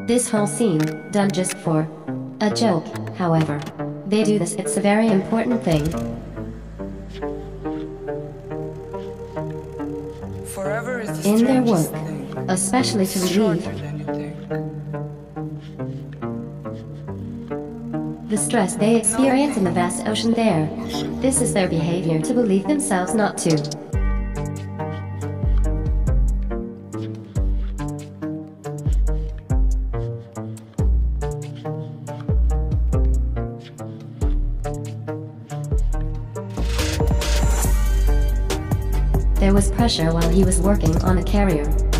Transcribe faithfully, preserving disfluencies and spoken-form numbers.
This whole scene, done just for a joke, however. They do this, it's a very important thing. Forever is the In their strangest work, thing. especially to It's relieve shorter than you think. the stress they experience in the vast ocean there. This is their behavior to believe themselves not to. There was pressure while he was working on a carrier.